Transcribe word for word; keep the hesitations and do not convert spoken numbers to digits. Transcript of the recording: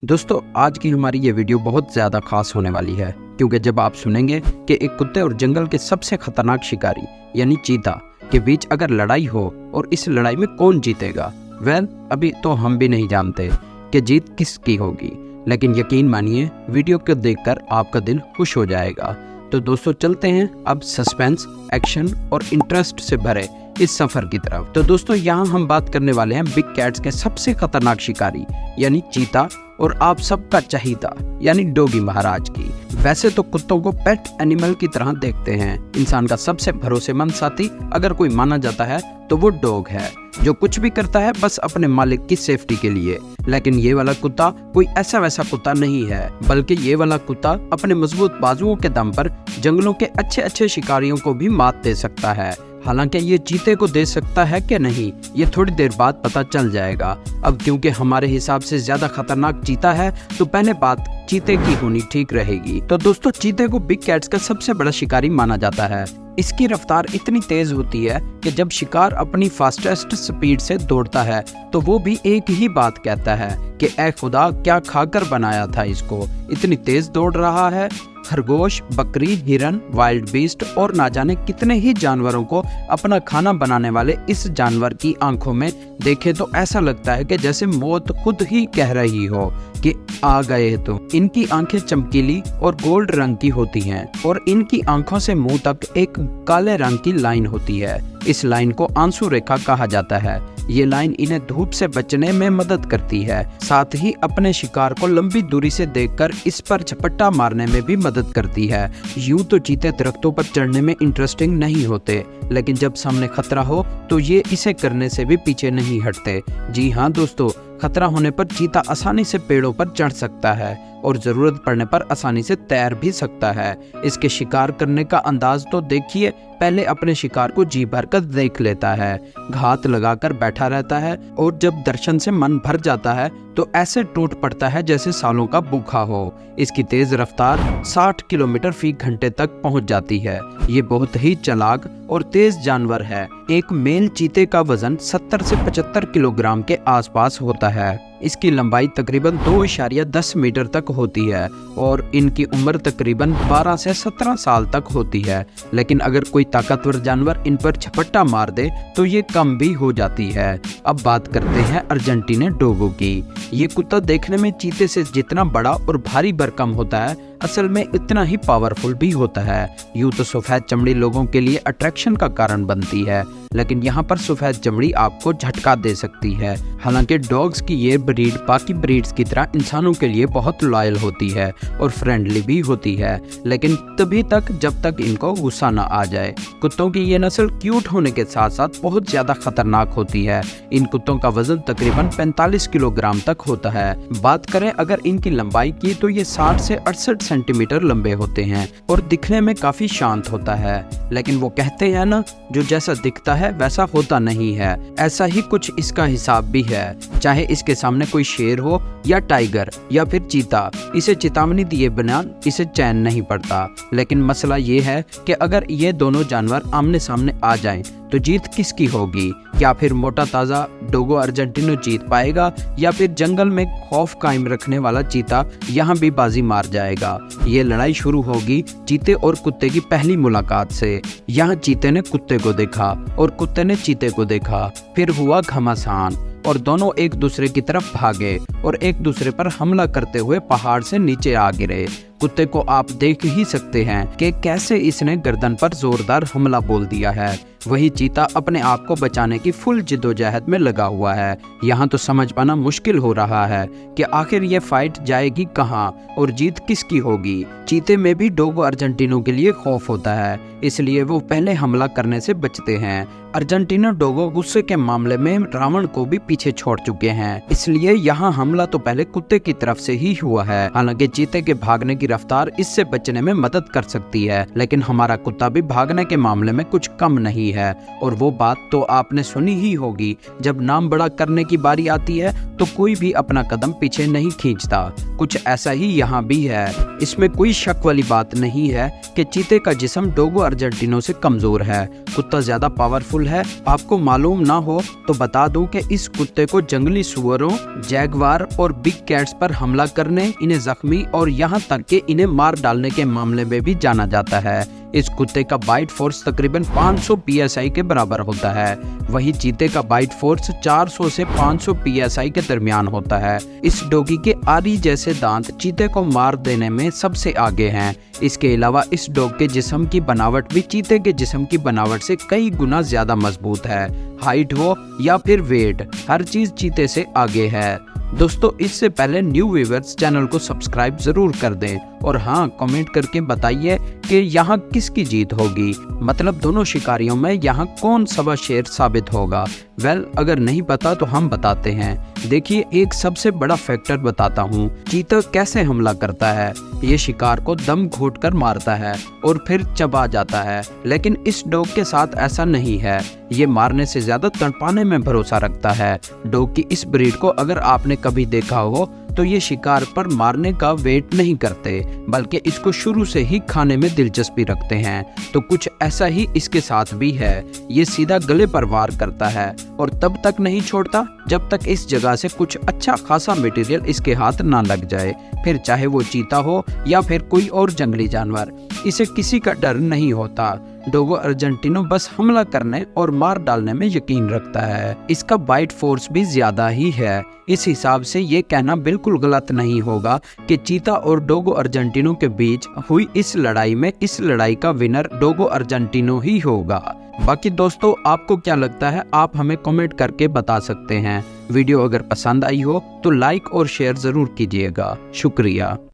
दोस्तों आज की हमारी ये वीडियो बहुत ज़्यादा खास होने वाली है, क्योंकि जब आप सुनेंगे कि एक कुत्ते और जंगल के सबसे खतरनाक शिकारी यानी चीता के बीच अगर लड़ाई हो और इस लड़ाई में कौन जीतेगा, वेल अभी तो हम भी नहीं जानते कि जीत किसकी होगी, लेकिन यकीन मानिए वीडियो को देखकर आपका दिल खुश हो जाएगा। तो दोस्तों चलते हैं अब सस्पेंस, एक्शन और इंटरेस्ट से भरे इस सफर की तरफ। तो दोस्तों यहाँ हम बात करने वाले हैं बिग कैट्स के सबसे खतरनाक शिकारी यानी चीता और आप सबका चहीता यानी डॉगी महाराज की। वैसे तो कुत्तों को पेट एनिमल की तरह देखते हैं। इंसान का सबसे भरोसेमंद साथी अगर कोई माना जाता है तो वो डॉग है, जो कुछ भी करता है बस अपने मालिक की सेफ्टी के लिए। लेकिन ये वाला कुत्ता कोई ऐसा वैसा कुत्ता नहीं है, बल्कि ये वाला कुत्ता अपने मजबूत बाजुओं के दम पर जंगलों के अच्छे अच्छे शिकारियों को भी मात दे सकता है। हालांकि ये चीते को दे सकता है कि नहीं, ये थोड़ी देर बाद पता चल जाएगा। अब क्योंकि हमारे हिसाब से ज्यादा खतरनाक चीता है तो पहले बात चीते की होनी ठीक रहेगी। तो दोस्तों चीते को बिग कैट्स का सबसे बड़ा शिकारी माना जाता है। इसकी रफ्तार इतनी तेज होती है कि जब शिकार अपनी फास्टेस्ट स्पीड से दौड़ता है तो वो भी एक ही बात कहता है कि ऐ खुदा क्या खाकर बनाया था इसको, इतनी तेज दौड़ रहा है। खरगोश, बकरी, हिरन, वाइल्ड बीस्ट और ना जाने कितने ही जानवरों को अपना खाना बनाने वाले इस जानवर की आंखों में देखे तो ऐसा लगता है कि जैसे मौत खुद ही कह रही हो कि आ गए। तो इनकी आंखें चमकीली और गोल्ड रंग की होती हैं और इनकी आंखों से मुंह तक एक काले रंग की लाइन होती है। इस लाइन को आंसू रेखा कहा जाता है। ये लाइन इन्हें धूप से बचने में मदद करती है, साथ ही अपने शिकार को लंबी दूरी से देखकर इस पर झपट्टा मारने में भी मदद करती है। यूं तो चीते दरख्तों पर चढ़ने में इंटरेस्टिंग नहीं होते, लेकिन जब सामने खतरा हो तो ये इसे करने से भी पीछे नहीं हटते। जी हाँ दोस्तों, खतरा होने पर चीता आसानी से पेड़ों पर चढ़ सकता है और जरूरत पड़ने पर आसानी से तैर भी सकता है। इसके शिकार करने का अंदाज तो देखिए, पहले अपने शिकार को जी भर कर देख लेता है, घात लगाकर बैठा रहता है और जब दर्शन से मन भर जाता है तो ऐसे टूट पड़ता है जैसे सालों का भूखा हो। इसकी तेज रफ्तार साठ किलोमीटर फी घंटे तक पहुंच जाती है। ये बहुत ही चालाक और तेज जानवर है। एक मेल चीते का वजन सत्तर से पचहत्तर किलोग्राम के आसपास होता है। इसकी लंबाई तकरीबन दो इशारिया दस मीटर तक होती है और इनकी उम्र तकरीबन बारह से सत्रह साल तक होती है। लेकिन अगर कोई ताकतवर जानवर इन पर झपट्टा मार दे तो ये कम भी हो जाती है। अब बात करते हैं अर्जेंटीना डोगो की। ये कुत्ता देखने में चीते से जितना बड़ा और भारी भरकम होता है, असल में इतना ही पावरफुल भी होता है। यूं तो सफेद चमड़ी लोगों के लिए अट्रैक्शन का कारण बनती है, लेकिन यहाँ पर सफेद चमड़ी आपको झटका दे सकती है। हालांकि डॉग्स की ये ब्रीड बाकी ब्रीड्स की तरह इंसानों के लिए बहुत लॉयल होती है और फ्रेंडली भी होती है, लेकिन तभी तक जब तक इनको गुस्सा न आ जाए। कुत्तों की ये नस्ल क्यूट होने के साथ साथ बहुत ज्यादा खतरनाक होती है। इन कुत्तों का वजन तकरीबन पैंतालीस किलोग्राम तक होता है। बात करें अगर इनकी लंबाई की तो ये साठ से अड़सठ सेंटीमीटर लंबे होते हैं और दिखने में काफी शांत होता है। लेकिन वो कहते हैं ना, जो जैसा दिखता है वैसा होता नहीं है। ऐसा ही कुछ इसका हिसाब भी है। चाहे इसके सामने कोई शेर हो या टाइगर या फिर चीता, इसे चेतावनी दिए बिना इसे चैन नहीं पड़ता। लेकिन मसला ये है कि अगर ये दोनों जानवर आमने सामने आ जाएं तो जीत किसकी होगी? या फिर मोटा ताजा डोगो अर्जेंटिनो जीत पाएगा या फिर जंगल में खौफ कायम रखने वाला चीता यहाँ भी बाजी मार जाएगा? ये लड़ाई शुरू होगी चीते और कुत्ते की पहली मुलाकात से। यहाँ चीते ने कुत्ते को देखा और कुत्ते ने चीते को देखा, फिर हुआ घमासान और दोनों एक दूसरे की तरफ भागे और एक दूसरे पर हमला करते हुए पहाड़ से नीचे आ गिरे। कुत्ते को आप देख ही सकते हैं कि कैसे इसने गर्दन पर जोरदार हमला बोल दिया है। वही चीता अपने आप को बचाने की फुल जिद्दोजहद में लगा हुआ है। यहाँ तो समझ पाना मुश्किल हो रहा है कि आखिर ये फाइट जाएगी कहाँ और जीत किसकी होगी। चीते में भी डोगो अर्जेंटिनो के लिए खौफ होता है, इसलिए वो पहले हमला करने से बचते हैं। अर्जेंटीना डोगो गुस्से के मामले में रावण को भी पीछे छोड़ चुके हैं, इसलिए यहाँ हमला तो पहले कुत्ते की तरफ से ही हुआ है। हालांकि चीते के भागने की रफ्तार इससे बचने में मदद कर सकती है, लेकिन हमारा कुत्ता भी भागने के मामले में कुछ कम नहीं है। और वो बात तो आपने सुनी ही होगी, जब नाम बड़ा करने की बारी आती है तो कोई भी अपना कदम पीछे नहीं खींचता। कुछ ऐसा ही यहाँ भी है। इसमें कोई शक वाली बात नहीं है कि चीते का जिस्म डोगो अर्जेंटिनो से कमजोर है। कुत्ता ज्यादा पावरफुल है। आपको मालूम ना हो तो बता दूं कि इस कुत्ते को जंगली सुअरों, जैगवार और बिग कैट्स पर हमला करने, इन्हें जख्मी और यहाँ तक कि इन्हें मार डालने के मामले में भी जाना जाता है। इस कुत्ते का बाइट फोर्स तकरीबन पाँच सौ पी एस आई के बराबर होता है। वहीं चीते का बाइट फोर्स चार सौ से पाँच सौ पी एस आई के दरमियान होता है। इस डॉगी के आरी जैसे दांत चीते को मार देने में सबसे आगे हैं। इसके अलावा इस डॉग के जिस्म की बनावट भी चीते के जिस्म की बनावट से कई गुना ज्यादा मजबूत है। हाइट हो या फिर वेट, हर चीज चीते से आगे है। दोस्तों, इससे पहले न्यू व्यूअर्स चैनल को सब्सक्राइब जरूर कर दें और हाँ, कमेंट करके बताइए कि यहाँ किसकी जीत होगी, मतलब दोनों शिकारियों में यहाँ कौन सवा शेर साबित होगा। वेल, अगर नहीं पता तो हम बताते हैं। देखिए, एक सबसे बड़ा फैक्टर बताता हूँ, चीता कैसे हमला करता है। ये शिकार को दम घोट कर मारता है और फिर चबा जाता है, लेकिन इस डॉग के साथ ऐसा नहीं है। ये मारने से ज्यादा तड़पाने में भरोसा रखता है। डॉग की इस ब्रीड को अगर आपने कभी देखा हो तो ये शिकार पर मारने का वेट नहीं करते, बल्कि इसको शुरू से ही खाने में दिलचस्पी रखते हैं। तो कुछ ऐसा ही इसके साथ भी है। ये सीधा गले पर वार करता है और तब तक नहीं छोड़ता जब तक इस जगह से कुछ अच्छा खासा मटेरियल इसके हाथ ना लग जाए, फिर चाहे वो चीता हो या फिर कोई और जंगली जानवर। इसे किसी का डर नहीं होता। डोगो अर्जेंटिनो बस हमला करने और मार डालने में यकीन रखता है। इसका बाइट फोर्स भी ज्यादा ही है। इस हिसाब से ये कहना बिल्कुल गलत नहीं होगा कि चीता और डोगो अर्जेंटिनो के बीच हुई इस लड़ाई में इस लड़ाई का विनर डोगो अर्जेंटिनो ही होगा। बाकी दोस्तों, आपको क्या लगता है, आप हमें कमेंट करके बता सकते हैं। वीडियो अगर पसंद आई हो तो लाइक और शेयर जरूर कीजिएगा। शुक्रिया।